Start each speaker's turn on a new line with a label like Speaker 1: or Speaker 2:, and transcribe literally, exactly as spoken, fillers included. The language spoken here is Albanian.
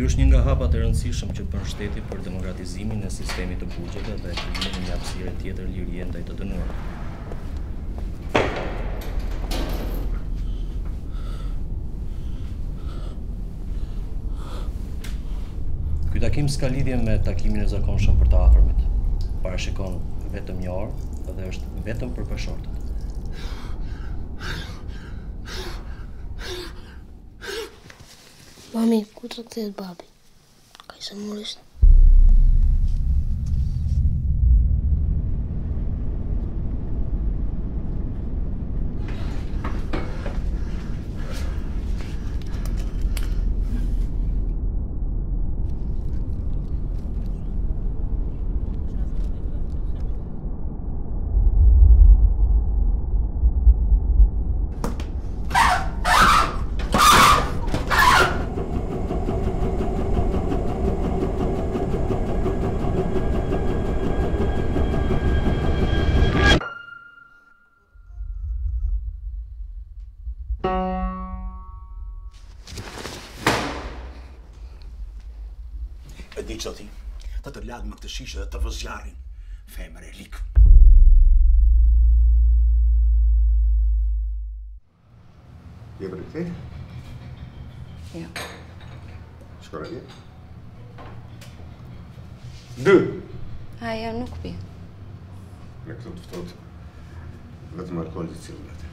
Speaker 1: është një nga hapat e rëndësishëm që bën shteti për demokratizimin e sistemit të buxheve dhe krijimin e një hapësire tjetër lirie ndaj të dënuar. Ky takim s'ka lidhje me takimin e zakonshëm për të afërmit. Parashikon vetëm një orë dhe është vetëm për peshortët.
Speaker 2: Mami, ku të kthehet babi? Ka i se murisht.
Speaker 3: E di që ti, të të ladë më këtë shishe dhe të vëzjarin, femër e likë.
Speaker 4: Je për këte?
Speaker 5: Jo.
Speaker 4: Shkora vje? Dë!
Speaker 5: Aja nuk pi.
Speaker 4: Në këtë të fëtot, vetëm alkohol i cilë vete.